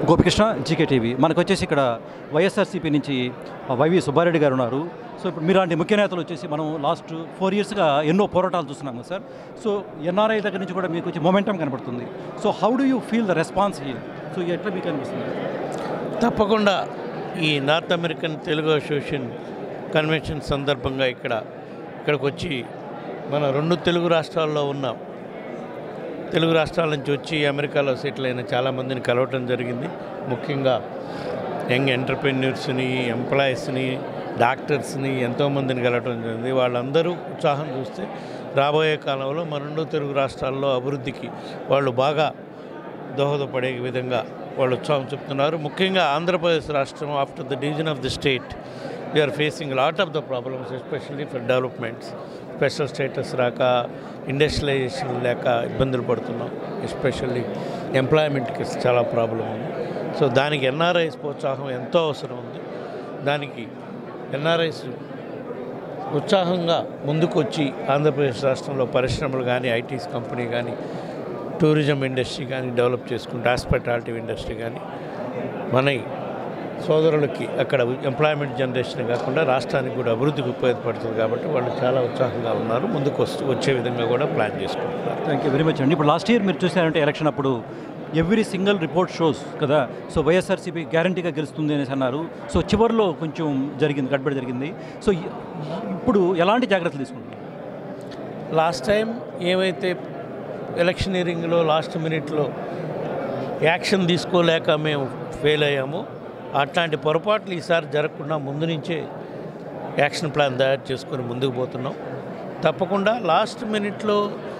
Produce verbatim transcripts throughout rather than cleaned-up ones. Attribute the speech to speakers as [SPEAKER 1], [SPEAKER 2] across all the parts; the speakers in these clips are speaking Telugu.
[SPEAKER 1] గోపికృష్ణ జీకేటీవీ మనకు వచ్చేసి ఇక్కడ వైఎస్ఆర్సీపీ నుంచి వైవి సుబ్బారెడ్డి గారు ఉన్నారు. సో ఇప్పుడు మీలాంటి ముఖ్య నేతలు వచ్చేసి మనం లాస్ట్ ఫోర్ ఇయర్స్గా ఎన్నో పోరాటాలు చూస్తున్నాము సార్. సో ఎన్ఆర్ఐ దగ్గర నుంచి కూడా మీకు వచ్చి మొమెంటం కనబడుతుంది. So how do you feel the response here? So ఎట్లా మీకు అనిపిస్తుంది?
[SPEAKER 2] తప్పకుండా ఈ north American Telugu association convention సందర్భంగా ఇక్కడ ఇక్కడికి వచ్చి మన రెండు తెలుగు రాష్ట్రాల్లో ఉన్న తెలుగు రాష్ట్రాల నుంచి వచ్చి అమెరికాలో సెటిల్ అయిన చాలామందిని కలవటం జరిగింది. ముఖ్యంగా యంగ్ ఎంటర్ప్రెన్యూర్స్ని, ఎంప్లాయీస్ని, డాక్టర్స్ని ఎంతోమందిని కలవటం జరిగింది. వాళ్ళందరూ ఉత్సాహం చూస్తే రాబోయే కాలంలో మన రెండు తెలుగు రాష్ట్రాల్లో అభివృద్ధికి వాళ్ళు బాగా దోహదపడే విధంగా వాళ్ళు ఉత్సాహం చెప్తున్నారు. ముఖ్యంగా ఆంధ్రప్రదేశ్ రాష్ట్రం after the division of the state we are facing lot of the problems especially for developments. Special status రాక, ఇండస్ట్రియలైజేషన్ లేక ఇబ్బందులు పడుతున్నాం. ఎస్పెషల్లీ ఎంప్లాయ్మెంట్కి చాలా ప్రాబ్లం ఉంది. సో దానికి ఎన్ఆర్ఐస్ ప్రోత్సాహం ఎంతో అవసరం ఉంది. దానికి ఎన్ఆర్ఐస్ ఉత్సాహంగా ముందుకు వచ్చి ఆంధ్రప్రదేశ్ రాష్ట్రంలో పరిశ్రమలు కానీ, ఐటీస్ కంపెనీ కానీ, టూరిజం ఇండస్ట్రీ కానీ డెవలప్ చేసుకుంటే, హాస్పిటాలిటీ ఇండస్ట్రీ కానీ మన సోదరులకి అక్కడ ఎంప్లాయ్మెంట్ జనరేషన్ కాకుండా రాష్ట్రానికి కూడా అభివృద్ధికి ఉపయోగపడుతుంది. కాబట్టి వాళ్ళు చాలా ఉత్సాహంగా ఉన్నారు. ముందుకు వస్తూ వచ్చే విధంగా కూడా ప్లాన్ చేసుకుంటున్నారు.
[SPEAKER 1] థ్యాంక్ యూ వెరీ మచ్ అండి. ఇప్పుడు లాస్ట్ ఇయర్ మీరు చూసారంటే ఎలక్షన్ అప్పుడు ఎవ్రీ సింగిల్ రిపోర్ట్ షోస్ కదా, సో వైఎస్ఆర్సీపీ గ్యారంటీగా గెలుస్తుంది అనేసి అన్నారు. సో చివరిలో కొంచెం జరిగింది, గడ్బడి జరిగింది. సో ఇప్పుడు ఎలాంటి జాగ్రత్తలు తీసుకుంటున్నారు?
[SPEAKER 2] లాస్ట్ టైం ఏమైతే ఎలక్షనీరింగ్లో లాస్ట్ మినిట్లో యాక్షన్ తీసుకోలేక మేము ఫెయిల్ అయ్యామో అట్లాంటి పొరపాట్లు ఈసారి జరగకుండా ముందు నుంచే యాక్షన్ ప్లాన్ తయారు చేసుకొని ముందుకు పోతున్నాం. తప్పకుండా లాస్ట్ మినిట్లో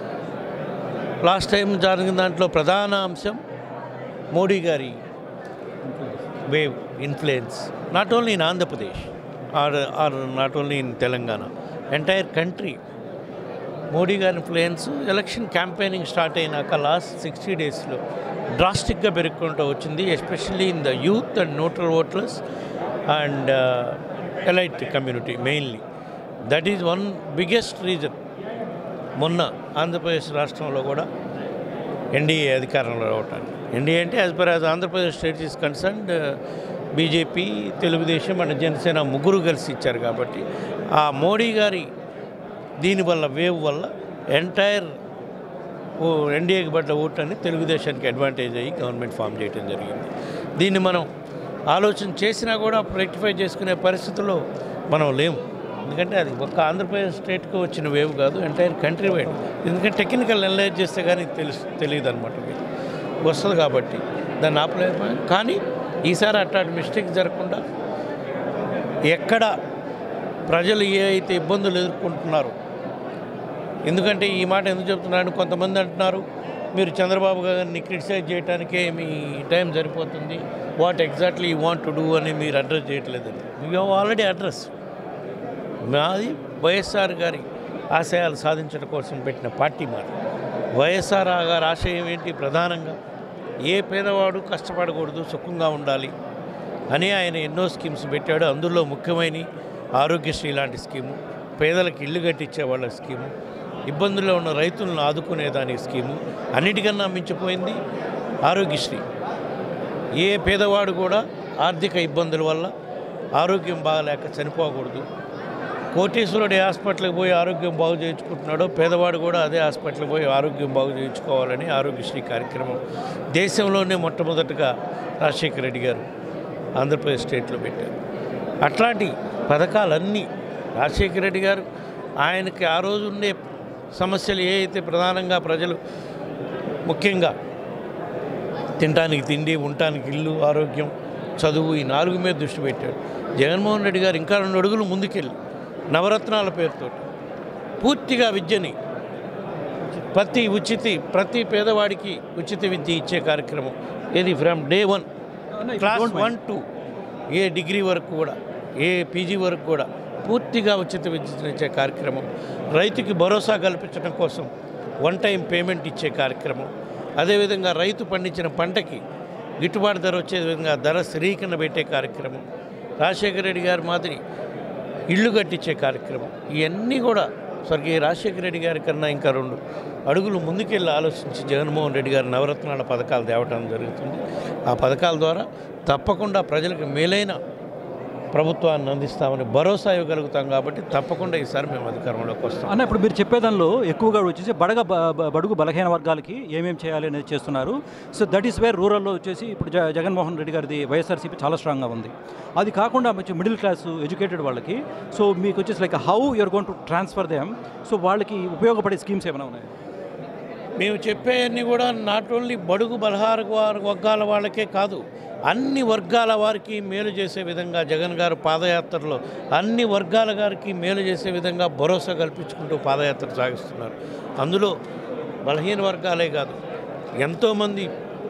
[SPEAKER 2] లాస్ట్ టైం జరిగిన దాంట్లో ప్రధాన అంశం మోడీ గారి wave influence, not only in Andhra Pradesh or or not only in Telangana, entire country. Modi గారి ఇన్ఫ్లుయెన్స్ ఎలక్షన్ క్యాంపెయినింగ్ స్టార్ట్ అయినాక లాస్ట్ సిక్స్టీ డేస్లో డ్రాస్టిక్గా పెరుగుకుంటూ వచ్చింది. Especially in the youth and neutral voters and elite community mainly. That is one biggest reason. మొన్న ఆంధ్రప్రదేశ్ రాష్ట్రంలో కూడా ఎన్డీఏ అధికారంలో రావటానికి, ఎన్డీఏ అంటే as per as Andhra Pradesh state is concerned BJP, Telugu Desam and Janasena ముగ్గురు కలిసి ఇచ్చారు. కాబట్టి ఆ మోడీ గారి దీనివల్ల వేవ్ వల్ల ఎంటైర్ ఓ ఎన్డీఏకి పడ్డ ఓటు అని తెలుగుదేశానికి అడ్వాంటేజ్ అయ్యి గవర్నమెంట్ ఫామ్ చేయడం జరిగింది. దీన్ని మనం ఆలోచన చేసినా కూడా రెక్టిఫై చేసుకునే పరిస్థితుల్లో మనం లేము. ఎందుకంటే అది ఒక్క ఆంధ్రప్రదేశ్ స్టేట్కి వచ్చిన వేవ్ కాదు, ఎంటైర్ కంట్రీ వైడ్. ఎందుకంటే టెక్నికల్ అనలైజ్ చేస్తే కానీ తెలుసు తెలియదు అనమాట, వస్తుంది. కాబట్టి దాన్ని ఆపలేకపోయాం. కానీ ఈసారి అట్లాంటి మిస్టేక్ జరగకుండా ఎక్కడ ప్రజలు ఏ అయితే ఇబ్బందులు ఎదుర్కొంటున్నారో, ఎందుకంటే ఈ మాట ఎందుకు చెప్తున్నారని కొంతమంది అంటున్నారు, మీరు చంద్రబాబు గారిని క్రిటిసైజ్ చేయడానికే మీ టైం సరిపోతుంది, what exactly you want to do అని మీరు అడ్రస్ చేయట్లేదని. You have already address. మాది వైఎస్ఆర్ గారి ఆశయాలు సాధించడం కోసం పెట్టిన పార్టీ మాది. వైఎస్ఆర్ గారి ఆశయం ఏంటి? ప్రధానంగా ఏ పేదవాడు కష్టపడకూడదు, సుఖంగా ఉండాలి అని ఆయన ఎన్నో స్కీమ్స్ పెట్టాడు. అందులో ముఖ్యమైన ఆరోగ్యశ్రీ లాంటి స్కీము, పేదలకు ఇల్లు కట్టించే వాళ్ళ స్కీము, ఇబ్బందుల్లో ఉన్న రైతులను ఆదుకునేదానికి స్కీము, అన్నిటికన్నా మించిపోయింది ఆరోగ్యశ్రీ. ఏ పేదవాడు కూడా ఆర్థిక ఇబ్బందుల వల్ల ఆరోగ్యం బాగలేక చనిపోకూడదు. కోటీశ్వరుడు ఏ హాస్పిటల్కి పోయి ఆరోగ్యం బాగు చేయించుకుంటున్నాడో పేదవాడు కూడా అదే హాస్పిటల్కి పోయి ఆరోగ్యం బాగు చేయించుకోవాలని ఆరోగ్యశ్రీ కార్యక్రమం దేశంలోనే మొట్టమొదటిగా రాజశేఖర రెడ్డి గారు ఆంధ్రప్రదేశ్ స్టేట్లో పెట్టారు. అట్లాంటి పథకాలన్నీ రాజశేఖర రెడ్డి గారు ఆయనకి ఆ రోజు ఉండే సమస్యలు ఏ అయితే ప్రధానంగా ప్రజలు ముఖ్యంగా తినడానికి తిండి, ఉండటానికి ఇల్లు, ఆరోగ్యం, చదువు, ఈ నాలుగు మీద దృష్టి పెట్టాడు. జగన్మోహన్ రెడ్డి గారు ఇంకా రెండు అడుగులు ముందుకెళ్ళి నవరత్నాల పేరుతో పూర్తిగా విద్యని ప్రతి ఉచిత ప్రతి పేదవాడికి ఉచిత విద్య ఇచ్చే కార్యక్రమం ఏది from day one class one to a degree వరకు కూడా, ఏ పీజీ వరకు కూడా పూర్తిగా ఉచిత విద్యనిచ్చే కార్యక్రమం, రైతుకి భరోసా కల్పించడం కోసం వన్ టైం పేమెంట్ ఇచ్చే కార్యక్రమం, అదేవిధంగా రైతు పండించిన పంటకి గిట్టుబాటు ధర వచ్చే విధంగా ధర స్థిరీకరణ పెట్టే కార్యక్రమం, రాజశేఖర రెడ్డి గారి మాదిరి ఇళ్ళు కట్టించే కార్యక్రమం, ఇవన్నీ కూడా స్వర్గీయ రాజశేఖర రెడ్డి గారి కన్నా ఇంకా రెండు అడుగులు ముందుకెళ్ళి ఆలోచించి జగన్మోహన్ రెడ్డి గారి నవరత్నాల పథకాలు తేవటం జరుగుతుంది. ఆ పథకాల ద్వారా తప్పకుండా ప్రజలకు మేలైన ప్రభుత్వాన్ని అందిస్తామని భరోసా ఇవ్వగలుగుతాం. కాబట్టి తప్పకుండా ఈసారి మేము అధికారంలోకి వస్తాం.
[SPEAKER 1] అన్న ఇప్పుడు మీరు చెప్పేదానిలో ఎక్కువగా వచ్చేసి బడగ బడుగు బలహీన వర్గాలకి ఏమేమి చేయాలి అనేది చేస్తున్నారు. సో దట్ ఈస్ వేర్ రూరల్లో వచ్చేసి ఇప్పుడు జ జగన్మోహన్ రెడ్డి గారిది వైఎస్ఆర్సీపీ చాలా స్ట్రాంగ్గా ఉంది. అది కాకుండా మంచి మిడిల్ క్లాస్ ఎడ్యుకేటెడ్ వాళ్ళకి సో మీకు వచ్చేసి like how you are going to transfer them, so వాళ్ళకి ఉపయోగపడే స్కీమ్స్ ఏమైనా ఉన్నాయి?
[SPEAKER 2] మేము చెప్పేవన్నీ కూడా నాట్ ఓన్లీ బడుగు బలహార వర్గాల వాళ్ళకే కాదు, అన్ని వర్గాల వారికి మేలు చేసే విధంగా జగన్ గారు పాదయాత్రలో అన్ని వర్గాల గారికి మేలు చేసే విధంగా భరోసా కల్పించుకుంటూ పాదయాత్ర సాగిస్తున్నారు. అందులో బలహీన వర్గాలే కాదు, ఎంతోమంది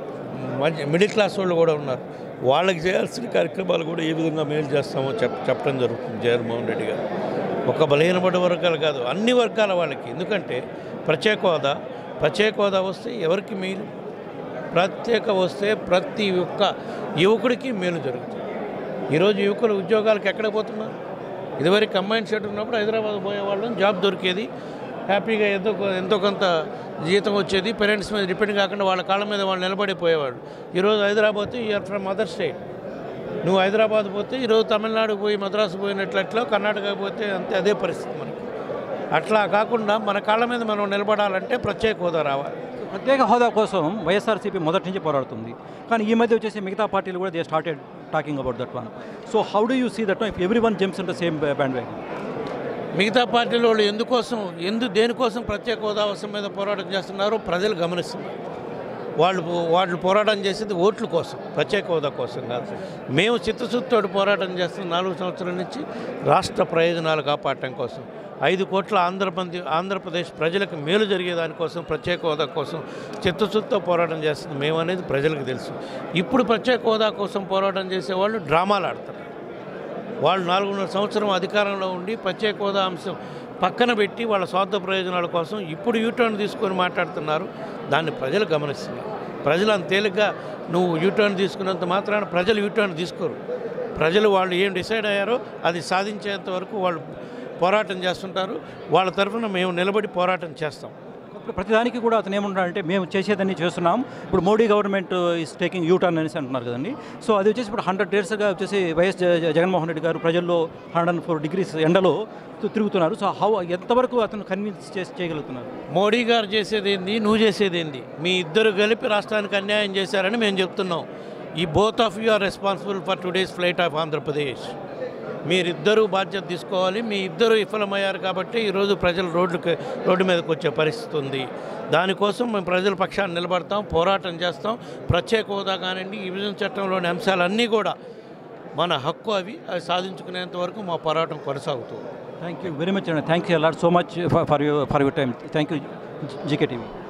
[SPEAKER 2] మధ్య మిడిల్ క్లాస్ వాళ్ళు కూడా ఉన్నారు. వాళ్ళకి చేయాల్సిన కార్యక్రమాలు కూడా ఏ విధంగా మేలు చేస్తామో చెప్ చెప్పడం జరుగుతుంది జగన్మోహన్ రెడ్డి గారు. ఒక బలహీనపడే వర్గాలు కాదు, అన్ని వర్గాల వాళ్ళకి. ఎందుకంటే ప్రత్యేక హోదా ప్రత్యేక హోదా వస్తే ఎవరికి మేలు? ప్రత్యేక వస్తే ప్రతి ఒక్క యువకుడికి మేలు జరుగుతుంది. ఈరోజు యువకులు ఉద్యోగాలకు ఎక్కడ పోతున్నారు? ఇదివరకు కంబైన్ షెడ్ ఉన్నప్పుడు హైదరాబాద్ పోయేవాళ్ళం, జాబ్ దొరికేది, హ్యాపీగా ఎంతో ఎంతో కొంత జీతం వచ్చేది, పేరెంట్స్ మీద డిపెండ్ కాకుండా వాళ్ళ కాళ్ళ మీద వాళ్ళు నిలబడిపోయేవాళ్ళు. ఈరోజు Hyderabad you are from other state. నువ్వు హైదరాబాద్ పోతే ఈరోజు తమిళనాడు పోయి మద్రాసు పోయినట్లట్లో, కర్ణాటక పోతే అంతే అదే పరిస్థితి మనకి. అట్లా కాకుండా మన కాళ్ళ మీద మనం నిలబడాలంటే ప్రత్యేక హోదా రావాలి.
[SPEAKER 1] ప్రత్యేక హోదా కోసం వైఎస్ఆర్సీపీ మొదటి నుంచి పోరాడుతుంది. కానీ ఈ మధ్య వచ్చేసి మిగతా పార్టీలు కూడా they started talking about that one. So how do you see that if every one jumps in the same bandwagon?
[SPEAKER 2] మిగతా పార్టీల వాళ్ళు ఎందుకోసం ఎందు దేనికోసం ప్రత్యేక హోదా అవసరం మీద పోరాటం చేస్తున్నారో ప్రజలు గమనిస్తున్నారు. వాళ్ళు వాళ్ళు పోరాటం చేసేది ఓట్ల కోసం, ప్రత్యేక హోదా కోసం కాదు. మేము చిత్తశుద్ధితో పోరాటం చేస్తున్న నాలుగు సంవత్సరాల నుంచి రాష్ట్ర ప్రయోజనాలు కాపాడటం కోసం, ఐదు కోట్ల ఆంధ్రప్రదేశ్ ఆంధ్రప్రదేశ్ ప్రజలకు మేలు జరిగేదానికోసం, ప్రత్యేక హోదా కోసం చిత్తశుద్ధితో పోరాటం చేస్తుంది మేము అనేది ప్రజలకు తెలుసు. ఇప్పుడు ప్రత్యేక హోదా కోసం పోరాటం చేసేవాళ్ళు డ్రామాలు ఆడతారు. వాళ్ళు నాలుగున్నర సంవత్సరం అధికారంలో ఉండి ప్రత్యేక హోదా అంశం పక్కన పెట్టి వాళ్ళ స్వార్థ ప్రయోజనాల కోసం ఇప్పుడు యూటర్న్ తీసుకొని మాట్లాడుతున్నారు. దాన్ని ప్రజలు గమనిస్తున్నారు. ప్రజలు అంత తేలిగ్గా నువ్వు యూటర్న్ తీసుకున్నంత మాత్రాన ప్రజలు యూటర్న్ తీసుకోరు. ప్రజలు వాళ్ళు ఏం డిసైడ్ అయ్యారో అది సాధించేంత వరకు వాళ్ళు పోరాటం చేస్తుంటారు. వాళ్ళ తరఫున మేము నిలబడి పోరాటం చేస్తాం.
[SPEAKER 1] ఇప్పుడు ప్రతిదానికి కూడా అతను ఏమంటాడంటే మేము చేసేదాన్ని చేస్తున్నాం. ఇప్పుడు Modi government is taking U turn అనేసి అంటున్నారు కదండి. సో అది వచ్చేసి ఇప్పుడు హండ్రెడ్ డేస్గా వచ్చేసి వైఎస్ జగన్మోహన్ రెడ్డి గారు ప్రజల్లో హండ్రెడ్ అండ్ ఫోర్ డిగ్రీస్ ఎండలో తిరుగుతున్నారు. సో హౌ ఎంతవరకు అతను కన్విన్స్ చేసి చేయగలుగుతున్నారు?
[SPEAKER 2] మోడీ గారు చేసేది ఏంది, నువ్వు చేసేది ఏంది? మీ ఇద్దరు కలిపి రాష్ట్రానికి అన్యాయం చేశారని మేము చెప్తున్నాం. ఈ both of you are responsible for today's flight of Andhra Pradesh. మీరిద్దరూ బాధ్యత తీసుకోవాలి. మీ ఇద్దరు విఫలమయ్యారు కాబట్టి ఈరోజు ప్రజలు రోడ్డుకి రోడ్డు మీదకి వచ్చే పరిస్థితి ఉంది. దానికోసం మేము ప్రజల పక్షాన్ని నిలబడతాం, పోరాటం చేస్తాం. ప్రత్యేక హోదా కానివ్వండి, విభజన చట్టంలోని అంశాలన్నీ కూడా మన హక్కు, అవి అవి సాధించుకునేంత వరకు మా పోరాటం కొనసాగుతుంది.
[SPEAKER 1] థ్యాంక్ యూ వెరీ మచ్ అండి. Thank you a lot so much for you for your time. Thank you జీకేటీవీ.